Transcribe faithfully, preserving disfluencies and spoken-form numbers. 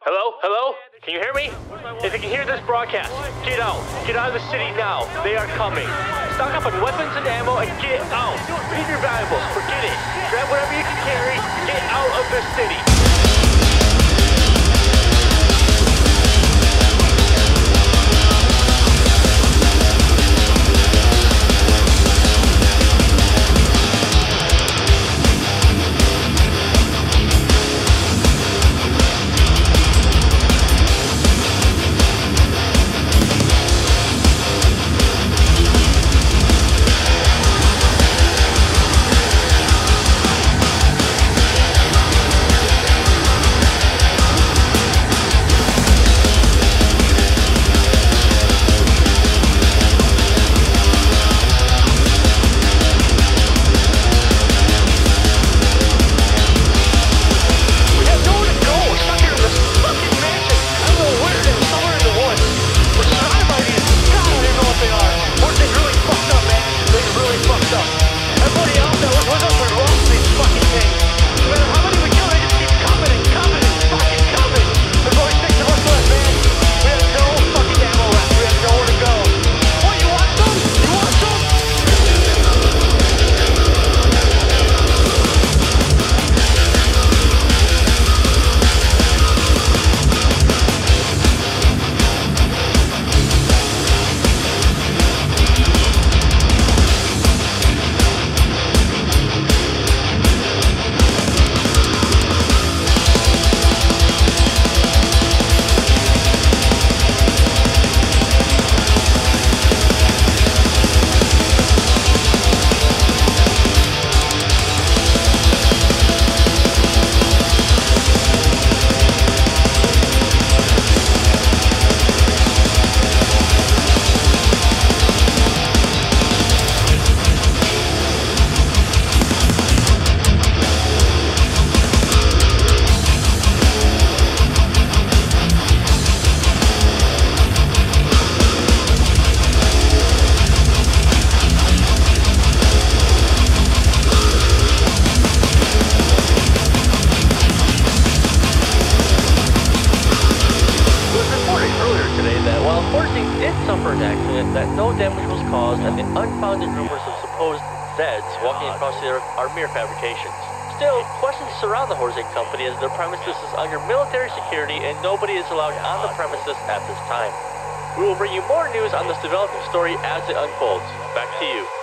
Hello? Hello? Can you hear me? If you can hear this broadcast, get out. Get out of the city now. They are coming. Stock up on weapons and ammo and get out. Leave your valuables. Forget it. Grab whatever you can carry. Get out of this city. Suffer an accident, that no damage was caused, and the unfounded rumors of supposed Zeds walking across the earth are mere fabrications. Still, questions surround the Horzing Company as their premises is under military security and nobody is allowed on the premises at this time. We will bring you more news on this developing story as it unfolds. Back to you.